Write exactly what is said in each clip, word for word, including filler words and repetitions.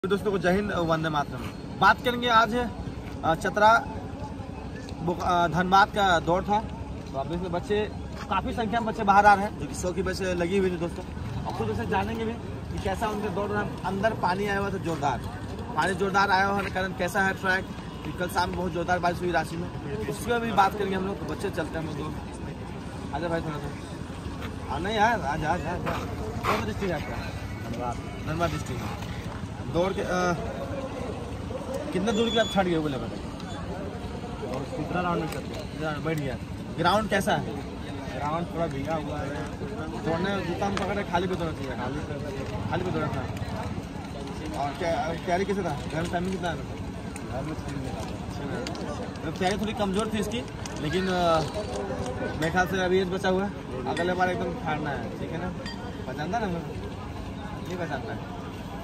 दोस्तों को जय हिंद, वंदे मातरम। बात करेंगे आज चतरा धनबाद का दौड़ था। तो आप देखिए बच्चे काफ़ी संख्या में बच्चे बाहर आ रहे हैं, जो कि सौ की बच्चे लगी हुई थी दोस्तों। और खुद उसे जानेंगे भी कि कैसा उनके दौड़ रहा है। अंदर पानी आया हुआ था जोरदार, पानी जोरदार आया हुआ है कारण कैसा है ट्रैक कि कल शाम बहुत जोरदार बारिश हुई राशि में, उसकी भी बात करेंगे हम लोग। तो बच्चे चलते हैं हम लोग। आजा भाई थोड़ा सा। हाँ नहीं यार, आज आज आज कौन डिस्ट्रिक्ट है आपका? धनबाद डिस्ट्रिक्ट है। दौड़ के आ, कितना दूर के आप छड़ गए बोले बताइए। और तीसरा राउंड में चलते बैठ गया। ग्राउंड कैसा है? ग्राउंड थोड़ा भीगा हुआ है। दौड़ने जूता में पकड़े खाली पे दौड़ना चाहिए। खाली पे खाली पे दौड़ना था। और क्या तैयारी कैसे था? घर में टाइमिंग कितना है? घर में छः मिनट तैयारी थोड़ी कमज़ोर थी इसकी, लेकिन मेरे ख्याल से अभी बचा हुआ है। अगले बार एकदम फाड़ना है, ठीक है ना? पहचानता ना नहीं पहचानता है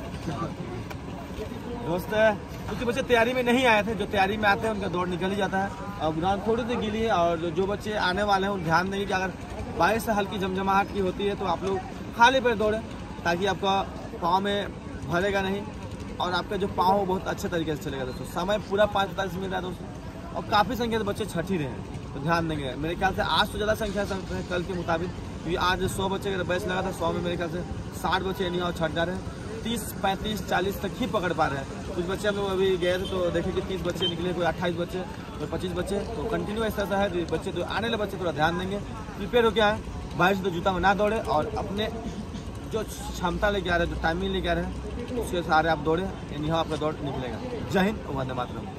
दोस्त। कुछ बच्चे तैयारी में नहीं आए थे, जो तैयारी में आते हैं उनका दौड़ निकल ही जाता है। और ग्राउंड थोड़ी सी गीली है, और जो बच्चे आने वाले हैं उन ध्यान देंगे कि अगर बारिश से हल्की जमजमाहट की होती है तो आप लोग खाली पैर दौड़ें, ताकि आपका पाँव में भरेगा नहीं और आपका जो पाँव हो बहुत अच्छे तरीके से चलेगा दोस्तों। समय पूरा पाँच पैंतालीस मिनट है दोस्तों, और काफ़ी संख्या से बच्चे छठ ही रहे हैं, तो ध्यान देंगे। मेरे ख्याल से आज तो ज़्यादा संख्या है कल के मुताबिक, क्योंकि आज सौ बच्चे का बैच लगा था। सौ में मेरे ख्याल से साठ बच्चे नहीं और छठ जा रहे हैं। तीस पैंतीस चालीस तक ही पकड़ पा रहे हैं। कुछ बच्चे हम लोग अभी गए थे तो देखे कि तीस बच्चे निकले, कोई अट्ठाईस बच्चे, कोई पच्चीस बच्चे। तो कंटिन्यू ऐसा ऐसा है बच्चे, तो आने वाले बच्चे थोड़ा ध्यान देंगे, प्रिपेयर हो क्या है, बारिश तो जूता में ना दौड़े, और अपने जो क्षमता लेके आ रहे हैं, जो टाइमिंग लेके आ रहे हैं, उसके सहारे आप दौड़े, यानी आपका दौड़ निकलेगा। जय हिंद, वंदे मातरम।